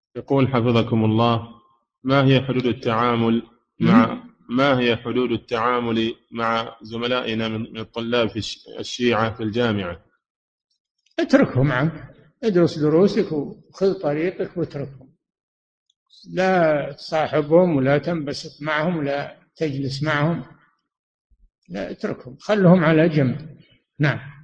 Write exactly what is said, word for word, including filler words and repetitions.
يقول حفظكم الله: ما هي حدود التعامل مع ما هي حدود التعامل مع زملائنا من من الطلاب في الش- الشيعة في الجامعة؟ اتركهم عنك، ادرس دروسك وخذ طريقك واتركهم، لا تصاحبهم ولا تنبسط معهم ولا تجلس معهم، لا اتركهم، خلهم على جنب. نعم.